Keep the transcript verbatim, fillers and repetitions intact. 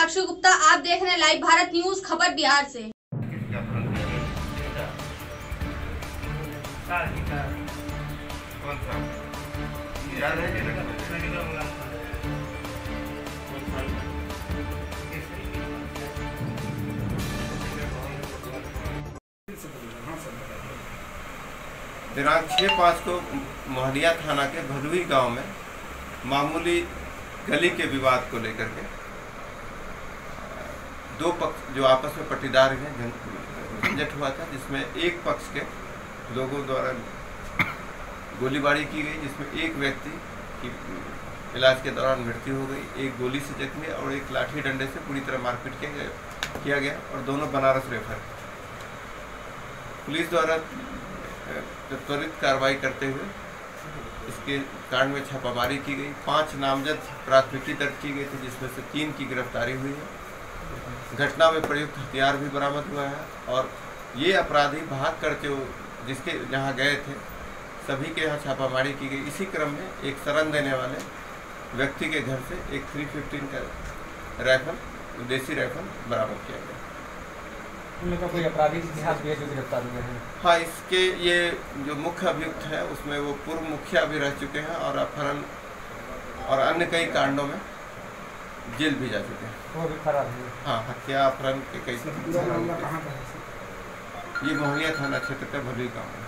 साक्षी गुप्ता, आप देख रहे हैं लाइव भारत न्यूज खबर बिहार से। दिनांक छः पाँच को मोहनिया थाना के भदुई गांव में मामूली गली के विवाद को लेकर के दो पक्ष जो आपस में पट्टीदार हैं झंझट हुआ था, जिसमें एक पक्ष के लोगों द्वारा गोलीबारी की गई, जिसमें एक व्यक्ति की इलाज के दौरान मृत्यु हो गई, एक गोली से जख्मी और एक लाठी डंडे से पूरी तरह मारपीट किया गया किया गया और दोनों बनारस रेफर। पुलिस द्वारा त्वरित कार्रवाई करते हुए इसके कांड में छापामारी की गई। पांच नामजद प्राथमिकी दर्ज की गई थी, जिसमें से तीन की गिरफ्तारी हुई है। घटना में प्रयुक्त हथियार भी बरामद हुआ है और ये अपराधी भाग करते हुए जिसके जहां गए थे सभी के यहाँ छापामारी की गई। इसी क्रम में एक शरण देने वाले व्यक्ति के घर से एक थ्री फिफ्टीन का राइफल, देसी राइफल बरामद किया गया। उनका कोई आपराधिक इतिहास भी है जो गिरफ्तार हुए हैं? हाँ, इसके ये जो मुख्य अभियुक्त है उसमें वो पूर्व मुखिया भी रह चुके हैं और अपहरण और अन्य कई कांडों में जेल भी जा चुके हैं। वो भी फरार है? हाँ, हत्या अपहरण के कई। ये मोहनिया थाना क्षेत्र का भदुई गाँव है।